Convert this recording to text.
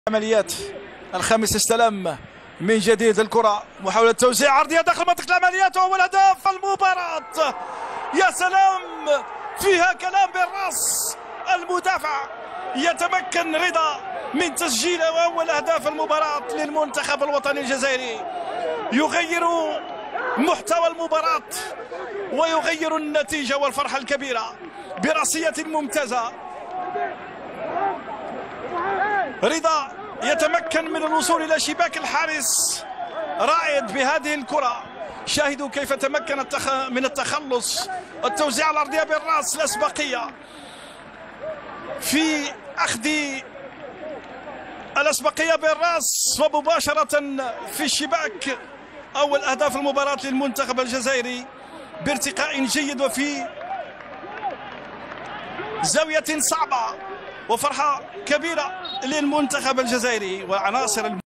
عمليات الخامس استلم من جديد الكرة، محاولة توزيع عرضية داخل منطقة العمليات وأول هدف المباراة. يا سلام، فيها كلام بالراس. المدافع يتمكن رضا من تسجيل أول أهداف المباراة للمنتخب الوطني الجزائري، يغير محتوى المباراة ويغير النتيجة والفرحة الكبيرة براسية ممتازة. رضا يتمكن من الوصول إلى شباك الحارس رائد بهذه الكرة. شاهدوا كيف تمكن من التخلص، التوزيع الأرضية بالرأس، الأسبقية في أخذ الأسبقية بالرأس ومباشرة في الشباك. أول أهداف المباراة للمنتخب الجزائري بارتقاء جيد وفي زاوية صعبة، وفرحة كبيرة للمنتخب الجزائري وعناصر